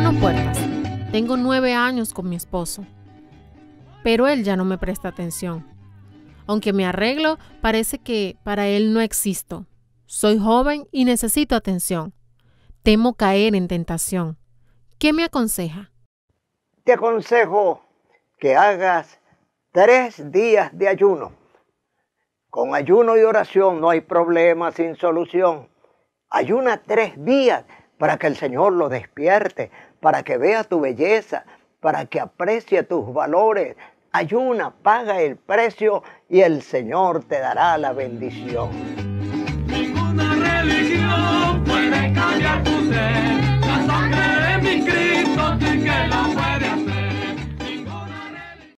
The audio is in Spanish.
Juano Puertas. Tengo 9 años con mi esposo, pero él ya no me presta atención. Aunque me arreglo, parece que para él no existo. Soy joven y necesito atención. Temo caer en tentación. ¿Qué me aconseja? Te aconsejo que hagas 3 días de ayuno. Con ayuno y oración no hay problema sin solución. Ayuna 3 días para que el Señor lo despierte, para que vea tu belleza, para que aprecie tus valores. Ayuna, paga el precio y el Señor te dará la bendición. Ninguna religión puede cambiar tu ser.